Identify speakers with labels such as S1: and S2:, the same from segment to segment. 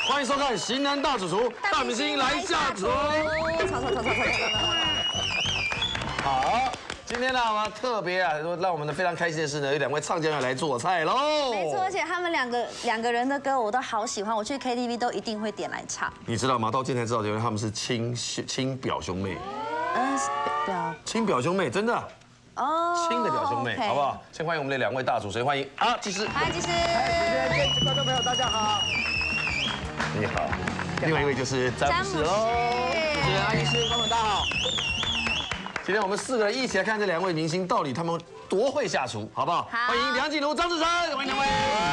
S1: 欢迎收看《型男大主厨》，大明星来下厨。好，今天呢，我们特别让我们非常开心的是呢，有2位唱将要来做菜喽。
S2: 没错，而且他们两个人的歌我都好喜欢，我去 KTV 都一定会点来唱。
S1: 你知道吗？到今天才知道，原来他们是亲表兄妹。亲表兄妹，真的。
S2: 哦，
S1: 亲的表兄妹，好不好？先欢迎我们的2位大主，谁欢迎？啊，技师。
S2: 嗨，技师。
S3: 各位观众朋友，大家好。
S1: 你好。另外一位就是詹姆斯喽。
S3: 主持人安医师，观众大家好。
S1: 今天我们4个人一起来看这2位明星到底他们多会下厨，好不好？欢迎梁静茹、张志成，欢迎2位。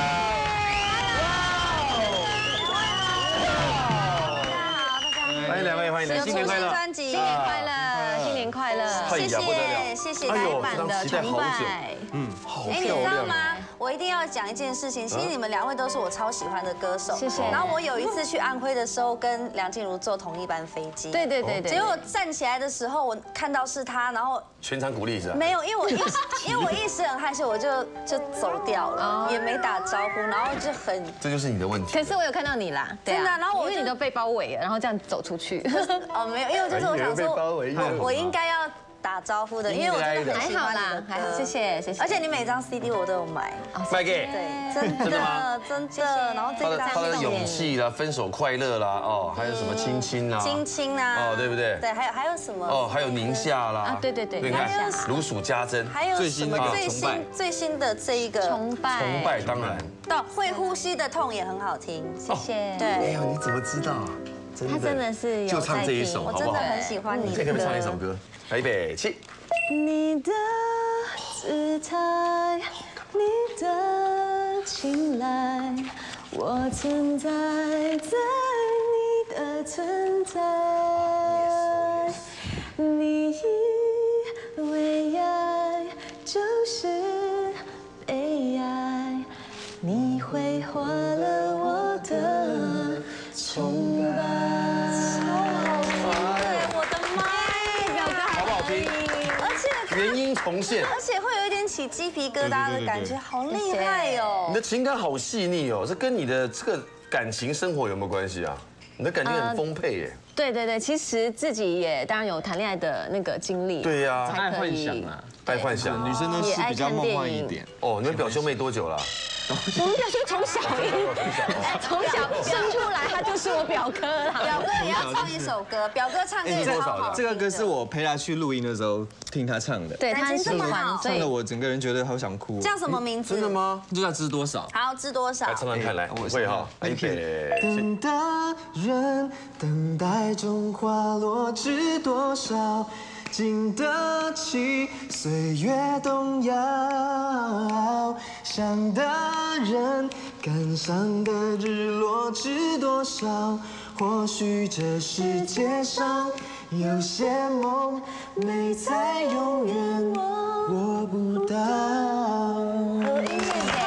S1: 欢迎2位，欢迎新年快乐！
S2: 专辑，新年快乐，新年快乐！谢谢大家版的崇拜。
S1: 好
S2: 你知道吗？我一定要讲一件事情，其实你们2位都是我超喜欢的歌手。
S4: 谢谢。
S2: 然后我有一次去安徽的时候，跟梁静茹坐同一班飞机。
S4: 对。
S2: 结果站起来的时候，我看到是她，然后
S1: 全场鼓励是吧？
S2: 没有，因为我一时很害羞，我就走掉了，也没打招呼，然后就很。
S1: 这就是你的问题。
S4: 可是我有看到你啦，
S2: 真的。然后
S4: 因为你都被包围了，然后这样走出去。
S2: 哦，没有，因为就是我想说，我应该要打招呼的，因为我真的很喜欢你的歌。
S4: 还好，谢谢。
S2: 而且你每张 CD 我都有买，
S1: 卖给
S2: 对，真的。然后这张
S1: 他的勇气啦，分手快乐啦，哦，还有什么亲亲啊，
S2: 啊，
S1: 哦，对不对？
S2: 对，还有什么？
S1: 哦，还有宁夏啦，
S4: 对，
S1: 你看如数家珍，
S2: 还有什么最新的这一个
S4: 崇拜，
S1: 当然。
S2: 到会呼吸的痛也很好听，
S4: 谢谢。
S2: 对，
S1: 哎呦，你怎么知道啊？
S4: 他真的是有
S1: 就唱这一首，
S2: 我真的很喜欢你的歌。
S1: 可不可以唱一首歌？来，预备起。
S4: 你的姿态，你的青睐，我存在在你的存在。你以为爱就是被爱，你挥霍了我的崇拜。
S1: 原音重现，
S2: 而且会有一点起鸡皮疙瘩的感觉，好厉害哦！
S1: 你的情感好细腻哦，这跟你的这个感情生活有没有关系啊？你的感情很丰沛耶。
S4: 对，其实自己也当然有谈恋爱的那个经历。
S1: 对呀，
S4: 爱
S3: 幻想啊，
S1: 爱幻想，
S3: 女生都是比较梦幻一点。
S1: 哦，你们表兄妹多久了？
S4: 我们表兄从小生出来，他就是我表哥了。
S2: 表哥也要唱一首歌，表哥唱歌也超好。
S3: 这个歌是我陪他去录音的时候听他唱的，
S4: 对，他很喜欢，
S3: 唱的我整个人觉得好想哭。
S2: 叫什么名字？
S1: 真的吗？
S3: 就叫知多少。
S2: 好，知多少？
S1: 来唱唱看，来，我会哈。预备。
S3: 等的人，等待中花落知多少？经得起岁月动摇，想的人，感伤的日落知多少？或许这世界上有些梦，没才永远握不到。
S2: 好听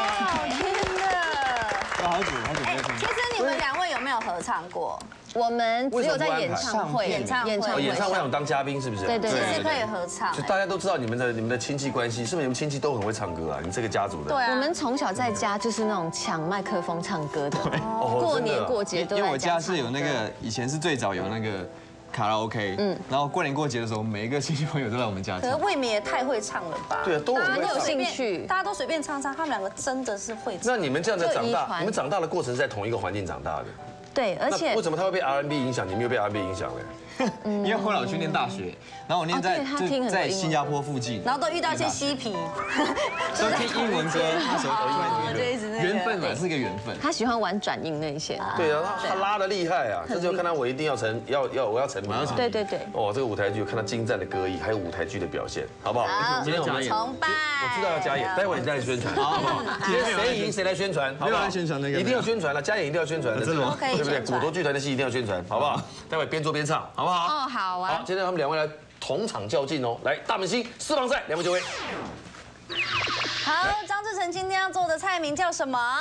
S2: 的，
S3: 好久没有听。
S2: 其实你们2位有没有合唱过？
S4: 我们只有在演唱会
S1: 有当嘉宾是不是？
S4: 对，
S2: 其实可以合唱。
S1: 就大家都知道你们的亲戚关系，是不是你们亲戚都很会唱歌啊？你这个家族的。
S2: 对啊。
S4: 我们从小在家就是那种抢麦克风唱歌的，过年过节都在家。
S3: 因为我家是有那个以前是最早有那个卡拉 OK，然后过年过节的时候，每一个亲戚朋友都来我们家唱。
S2: 可是未免也太会唱了吧？
S1: 对啊，都
S4: 很有兴趣，
S2: 大家都随便唱，他们2个真的是会唱。
S1: 那你们这样的长大，你们长大的过程是在同一个环境长大的。
S4: 对，而且
S1: 为什么他会被 R&B 影响，你没有被 R&B 影响呢？
S3: 因为后来我去念大学，然后我念在新加坡附近，
S2: 然后都遇到一些嬉皮，
S3: 都听英文歌，那时候缘分嘛，是个缘分。
S4: 他喜欢玩转音那一些。
S1: 对啊，他拉的厉害啊！这就看到我一定要我要成名。
S4: 对。
S1: 哦，这个舞台剧有看到精湛的歌艺，还有舞台剧的表现，好不好？今天我们
S2: 崇拜，
S1: 我知道要加演，待会你再来宣传，好不好？今天谁赢谁来宣传，好不好？
S3: 宣传那个
S1: 一定要宣传了，加演一定要宣传的，
S3: 真的吗？
S1: 对不对？古多剧团的戏一定要宣传，好不好？待会边做边唱，好不好？
S4: 哦，好啊。
S1: 好，今天他们2位来同场较劲哦，来大明星私房菜，2位就位。
S2: 好，张志成今天要做的菜名叫什么？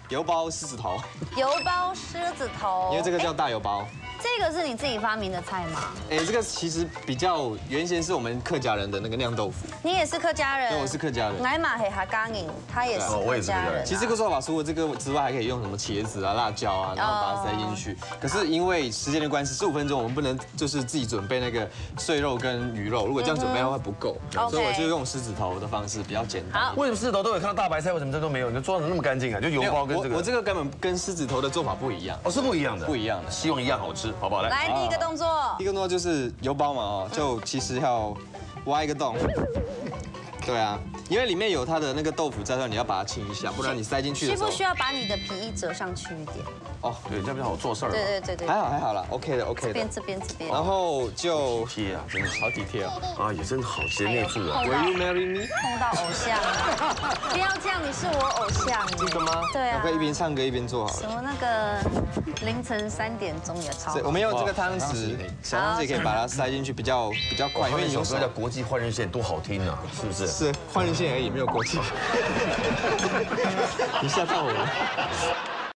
S3: 油包狮子头，
S2: 油包狮子头，
S3: 因为这个叫大油包。
S2: 这个是你自己发明的菜吗？
S3: 哎，这个其实比较原先是我们客家人的那个酿豆腐。
S2: 你也是客家人？
S3: 对，我是客家人。
S2: 奶马黑哈刚颖，他也是客家人。
S3: 其实这个做法除了这个之外，还可以用什么茄子啊、辣椒啊，然后把它塞进去。可是因为时间的关系，15分钟我们不能就是自己准备那个碎肉跟鱼肉，如果这样准备的话不够，所以我就用狮子头的方式比较简单。
S1: 为什么狮子头都有看到大白菜，为什么这都没有？你做的那么干净啊？就油包跟这个。
S3: 我这个根本跟狮子头的做法不一样。
S1: 哦，是不一样的，
S3: 不一样的，
S1: 希望一样好吃，好不好？
S2: 来第一个动作，
S3: 第一个动作就是油包嘛，哦，就其实要挖一个洞。对啊，因为里面有它的那个豆腐在，你要把它清一下，不然你塞进去的时候。
S2: 需不需要把你的皮衣折上去一点？
S1: 哦，对，这样比较好做事儿。
S2: 对，
S3: 还好啦 ，OK 的。
S2: 这边。
S3: 然后就
S1: 贴啊，真的
S3: 好体贴哦。
S1: 啊，也真的好直接内住啊。
S3: Will you marry me？
S2: 碰到偶像，不要这样，你是我偶像。
S3: 这个吗？
S2: 对啊。
S3: 可以一边唱歌一边做好了。
S2: 什么那个凌晨3点钟也超好。
S3: 我们用这个汤匙，小汤匙也可以把它塞进去，比较快，因为你用手
S1: 叫国际换日线多好听啊，是不是？
S3: 是换日线而已，没有国际。你吓到我了。